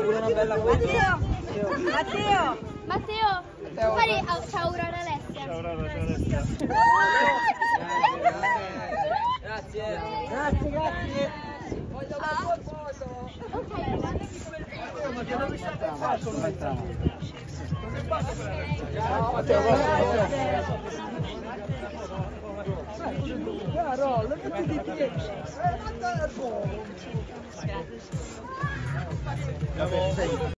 una bella foto. Matteo, fare ciao Aurora Alessia. Ciao Aurora, ciao Alessia. Grazie. Voglio la tua foto. Ciao.